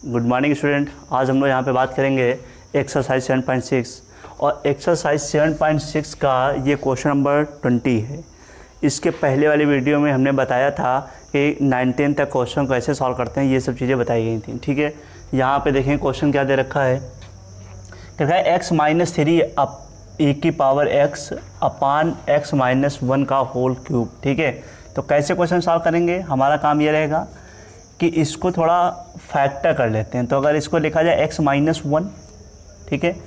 Good morning student. आज हम लोग यहाँ पे बात करेंगे एक्सरसाइज 7.6 और एक्सरसाइज 7.6 का ये क्वेश्चन नंबर 20 है। इसके पहले वाली वीडियो में हमने बताया था कि 9-10 तक क्वेश्चन कैसे सॉल्व करते हैं, ये सब चीज़ें बताई गई थी। ठीक है, यहाँ पे देखें क्वेश्चन क्या दे रखा है। कहता है x-3 e की पावर x अपान x-1 का होल क्यूब। ठीक है, तो कैसे क्वेश्चन सॉल्व करेंगे, हमारा काम ये रहेगा कि इसको थोड़ा फैक्टर कर लेते हैं। तो अगर इसको लिखा जाए x-1, ठीक है,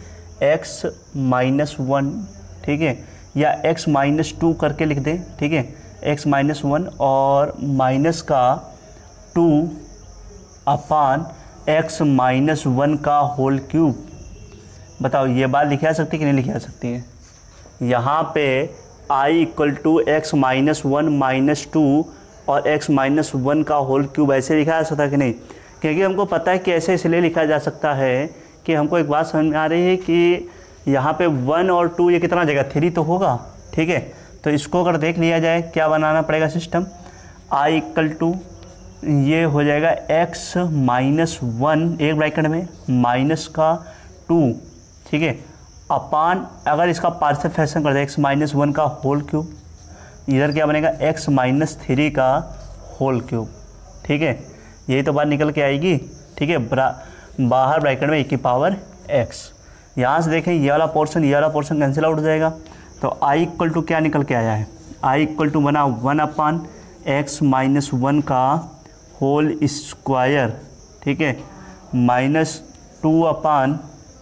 x-1, ठीक है, या x-2 करके लिख दें। ठीक है, x-1 और माइनस का 2 अपान x-1 का होल क्यूब। बताओ ये बात लिखी जा सकती है कि नहीं लिखी जा सकती है। यहाँ पे i = x-1 - 2 और x-1 का होल क्यूब ऐसे लिखा जा सकता है कि नहीं, क्योंकि हमको पता है कि ऐसे इसलिए लिखा जा सकता है कि हमको एक बात समझ में आ रही है कि यहाँ पे 1 और 2 ये कितना जगह 3 तो होगा। ठीक है, तो इसको अगर देख लिया जाए क्या बनाना पड़ेगा सिस्टम, i = ये हो जाएगा x-1 एक ब्रैकेट में माइनस का 2, ठीक है, अपान अगर इसका पार्शियल फ्रैक्शन कर दे x-1 का होल क्यूब, इधर क्या बनेगा x-3 का होल क्यूब। ठीक है, यही तो बात निकल के आएगी। ठीक है, बाहर ब्रैकेट में e की पावर x। यहाँ से देखें ये वाला पोर्शन कैंसिल आउट हो जाएगा। तो i = क्या निकल के आया है, i = बना 1 अपान x-1 का होल स्क्वायर। ठीक है, -2 अपान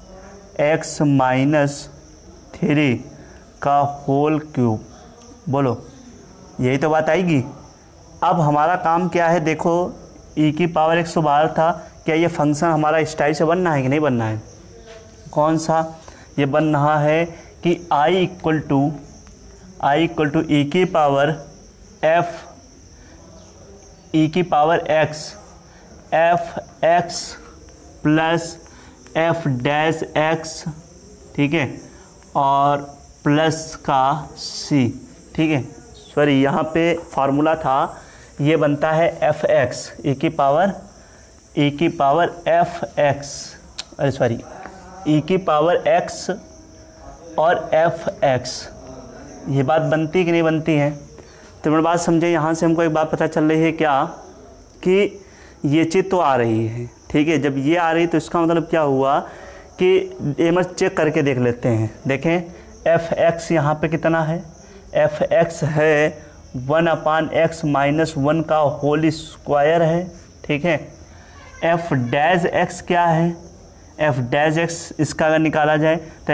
x-3 का होल क्यूब। बोलो यही तो बात आएगी। अब हमारा काम क्या है, देखो e की पावर x तो बाहर था, क्या ये फंक्शन हमारा इस टाइप से बनना है कि नहीं बनना है। कौन सा, ये बन रहा है कि i = e की power x f(x) plus f'(x), ठीक है, और प्लस का c। ठीक है, सॉरी यहाँ पे फार्मूला था, ये बनता है f(x) e की पावर f(x), अरे सॉरी e की पावर x और f(x), ये बात बनती कि नहीं बनती है। तो मेरी बात समझे, यहाँ से हमको एक बात पता चल रही है क्या, कि ये चीज़ तो आ रही है। ठीक है, जब ये आ रही तो इसका मतलब क्या हुआ कि ये मैं चेक करके देख लेते हैं। देखें f(x) यहाँ पे कितना है, f(x) है 1 अपान x-1 का होल स्क्वायर है। ठीक है, f'(x) क्या है, f'(x) इसका अगर निकाला जाए तो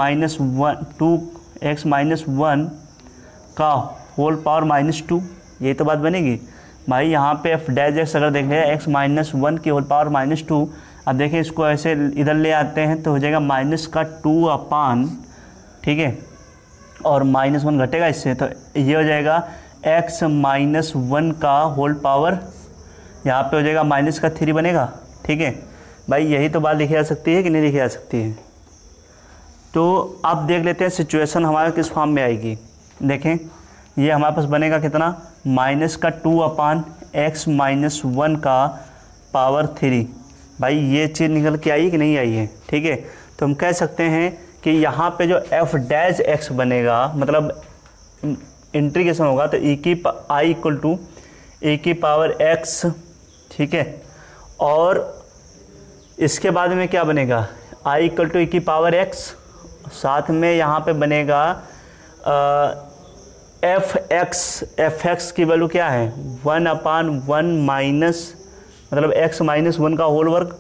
x-1 का होल पावर -2, यही तो बात बनेगी भाई। यहाँ पे f'(x) अगर देख लिया x-1 की होल पावर -2, अब देखें इसको ऐसे इधर ले आते हैं तो हो जाएगा -2 अपान, ठीक है, और -1 घटेगा इससे, तो ये हो जाएगा x-1 का होल पावर, यहाँ पे हो जाएगा -3 बनेगा। ठीक है भाई, यही तो बात लिखी जा सकती है कि नहीं लिखी जा सकती है। तो अब देख लेते हैं सिचुएशन हमारा किस फॉर्म में आएगी। देखें ये हमारे पास बनेगा कितना, -2 अपान x-1 का पावर 3। भाई ये चीज़ निकल के आई कि नहीं आई है। ठीक है, तो हम कह सकते हैं कि यहाँ पे जो f'(x) बनेगा, मतलब इंटीग्रेशन होगा, तो i = e की पावर x, ठीक है, और इसके बाद में क्या बनेगा, i = e की पावर x, साथ में यहाँ पे बनेगा f(x) की वैल्यू क्या है 1 अपान 1 माइनस, मतलब x-1 का होल वर्ग,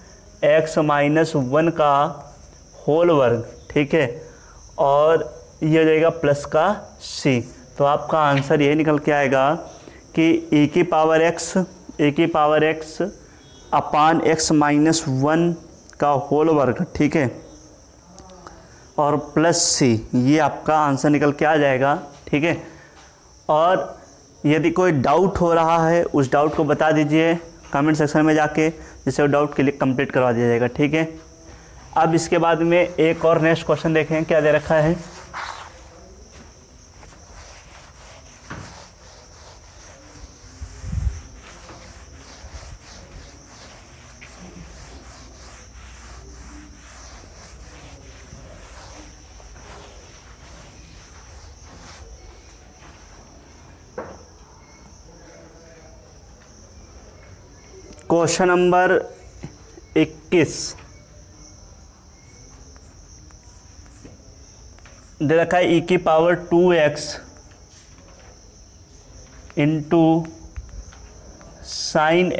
x-1 का होल वर्ग। ठीक है, और ये हो जाएगा प्लस का c। तो आपका आंसर ये निकल के आएगा कि e की पावर x अपान x-1 का होल वर्ग, ठीक है, और प्लस c, ये आपका आंसर निकल के आ जाएगा। ठीक है, और यदि कोई डाउट हो रहा है उस डाउट को बता दीजिए कमेंट सेक्शन में जाके, जिससे वो डाउट के लिए कंप्लीट करवा दिया जाएगा। ठीक है, अब इसके बाद में एक और नेक्स्ट क्वेश्चन देखें क्या दे रखा है। क्वेश्चन नंबर 21 दे रखा है e की power 2x into sine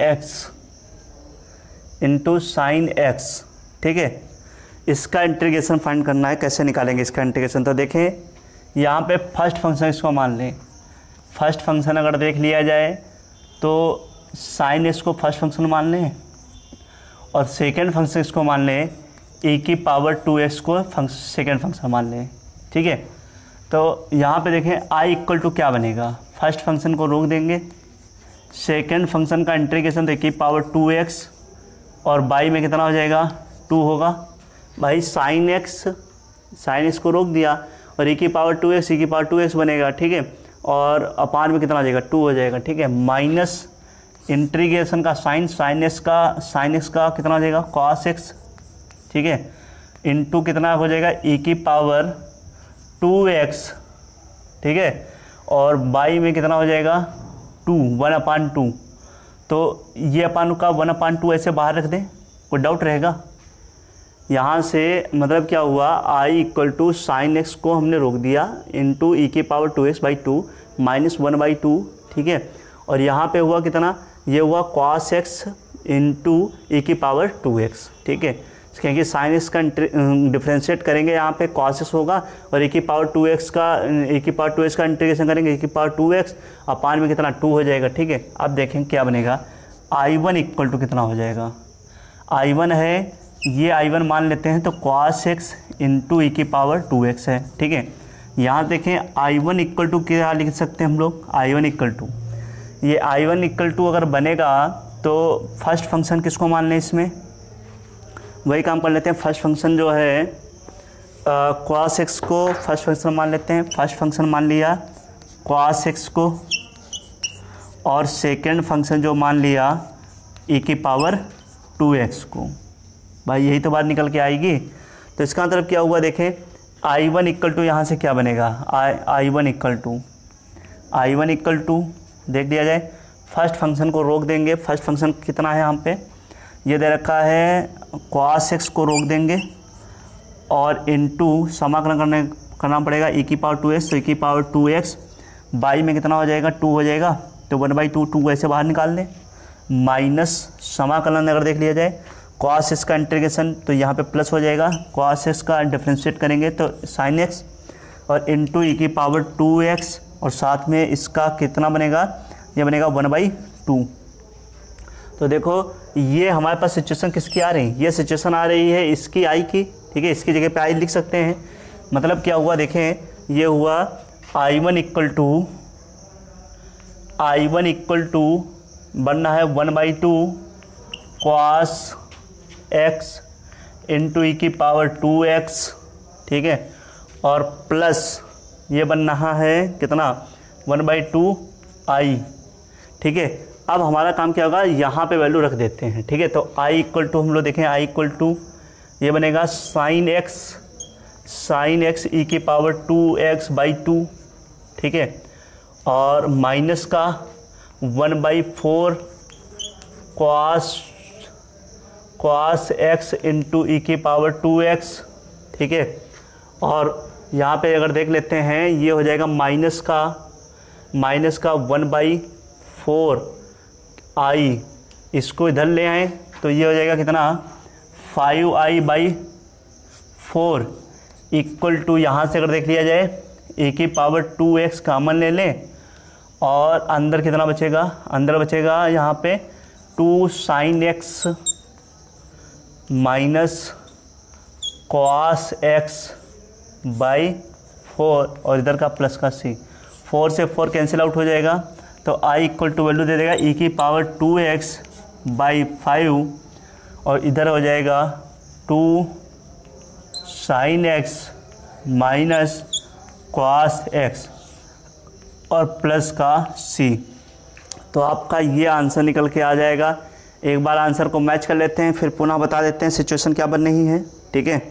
x, ठीक है। इसका इंटीग्रेशन फाइंड करना है, कैसे निकालेंगे इसका इंटीग्रेशन। तो देखें यहाँ पे फर्स्ट फंक्शन इसको मान लें, फर्स्ट फंक्शन अगर देख लिया जाए तो साइन एक्स को फर्स्ट फंक्शन मान लें और सेकेंड फंक्शन इसको मान लें e की पावर 2x को सेकेंड फंक्शन मान लें, ठीक है। तो यहाँ पे देखें i इक्वल टू क्या बनेगा, फर्स्ट फंक्शन को रोक देंगे, सेकेंड फंक्शन का इंटीग्रेशन तो e की पावर 2x और बाई में कितना हो जाएगा 2 होगा। भाई साइन एक्स को रोक दिया और e की पावर 2x बनेगा, ठीक है। और अपान में कितना हो जाएगा 2 हो जाएगा, ठीक है। माइनस इंटीग्रेशन का साइन एक्स का कितना हो जाएगा कॉस एक्स, ठीक है, इंटू कितना हो जाएगा e की पावर 2x, ठीक है। और बाई में कितना हो जाएगा 1/2। तो ये अपान का 1/2 ऐसे बाहर रख दें, कोई डाउट रहेगा। यहाँ से मतलब क्या हुआ, i equal to sine x को हमने रोक दिया इंटू e की पावर 2x/2 माइनस 1/2, ठीक है। और यहाँ पे हुआ कितना, ये हुआ cos x इंटू e की पावर 2x, ठीक है। क्योंकि साइन एक्स का डिफ्रेंशिएट करेंगे, यहाँ पे cos x होगा और e की पावर 2x का इंटीग्रेशन करेंगे e की पावर 2x अपान में कितना 2 हो जाएगा, ठीक है। अब देखें क्या बनेगा, I1 इक्वल टू कितना हो जाएगा, I1 है, ये I1 मान लेते हैं तो cos x इंटू ई की पावर 2x है, ठीक है। यहाँ देखें I1 इक्वल टू क्या लिख सकते हैं हम लोग, I1 इक्वल टू अगर बनेगा तो फर्स्ट फंक्शन किसको मान लें, इसमें वही काम कर लेते हैं। फर्स्ट फंक्शन जो है cos x को फर्स्ट फंक्शन मान लेते हैं, फर्स्ट फंक्शन मान लिया cos x को और सेकेंड फंक्शन जो मान लिया e की पावर 2x को। भाई यही तो बात निकल के आएगी। तो इसका मतलब क्या हुआ, देखें I1 इक्वल टू यहाँ से क्या बनेगा, I1 इक्वल टू देख लिया जाए, फर्स्ट फंक्शन को रोक देंगे, फर्स्ट फंक्शन कितना है यहाँ पे ये दे रखा है, cos x को रोक देंगे और इनटू समाकलन करना पड़ेगा e की पावर 2x, तो e की पावर 2x बाई में कितना हो जाएगा 2 हो जाएगा, तो 1/2 2 ऐसे बाहर निकाल लें, माइनस समाकलन अगर देख लिया जाए cos x का इंटीग्रेशन तो यहाँ पे प्लस हो जाएगा, cos x का डिफ्रेंशिएट करेंगे तो sin x और इनटू e की पावर 2x और साथ में इसका कितना बनेगा, ये बनेगा 1/2। तो देखो ये हमारे पास सिचुएशन किसकी आ रही है, ये सिचुएशन आ रही है इसकी i की, ठीक है। इसकी जगह पे i लिख सकते हैं। मतलब क्या हुआ, देखें ये हुआ I1 इक्वल टू बनना है 1/2 cos x इंटू ई की पावर 2x, ठीक है। और प्लस ये बन रहा है कितना 1/2 i, ठीक है। अब हमारा काम क्या होगा, यहाँ पे वैल्यू रख देते हैं, ठीक है। तो i इक्वल टू हम लोग देखें i इक्वल टू ये बनेगा साइन एक्स ई की पावर 2x/2, ठीक है। और माइनस का 1/4 cos x इंटू ई की पावर 2x, ठीक है। और यहाँ पे अगर देख लेते हैं ये हो जाएगा माइनस का 1/4 i, इसको इधर ले आए तो ये हो जाएगा कितना 5i/4 इक्वल टू यहाँ से अगर देख लिया जाए e की पावर 2x कॉमन ले लें और अंदर कितना बचेगा, अंदर बचेगा यहाँ पे 2 sin x minus cos x/4 और इधर का प्लस का c, 4 से 4 कैंसिल आउट हो जाएगा तो i इक्वल टू वैल्यू दे देगा e की पावर 2x/5 और इधर हो जाएगा 2 sin x minus cos x और प्लस का c। तो आपका ये आंसर निकल के आ जाएगा। एक बार आंसर को मैच कर लेते हैं, फिर पुनः बता देते हैं सिचुएशन क्या बन रही है, ठीक है।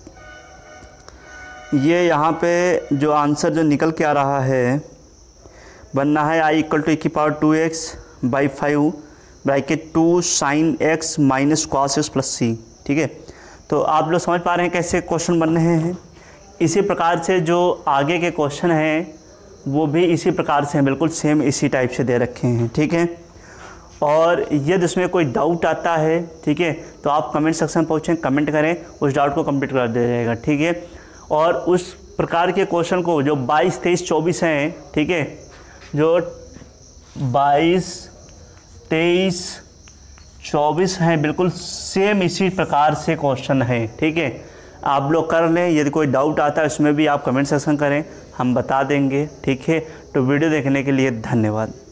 ये यहाँ पे जो आंसर जो निकल के आ रहा है बनना है i इक्वल टू ई की power 2x/5 bracket 2 sin x minus cos x plus c. ठीक है, तो आप लोग समझ पा रहे हैं कैसे क्वेश्चन बन रहे हैं। इसी प्रकार से जो आगे के क्वेश्चन हैं वो भी इसी प्रकार से हैं, बिल्कुल सेम इसी टाइप से दे रखे हैं। ठीक है, और यदि उसमें कोई डाउट आता है, ठीक है, तो आप कमेंट सेक्शन में पूछें, कमेंट करें, उस डाउट को कंप्लीट कर दिया जाएगा। ठीक है, और उस प्रकार के क्वेश्चन को जो 22, 23, 24 हैं, ठीक है, जो 22, 23, 24 हैं, बिल्कुल सेम इसी प्रकार से क्वेश्चन है। ठीक है, आप लोग कर लें। यदि कोई डाउट आता है उसमें भी आप कमेंट सेक्शन करें, हम बता देंगे। ठीक है, तो वीडियो देखने के लिए धन्यवाद।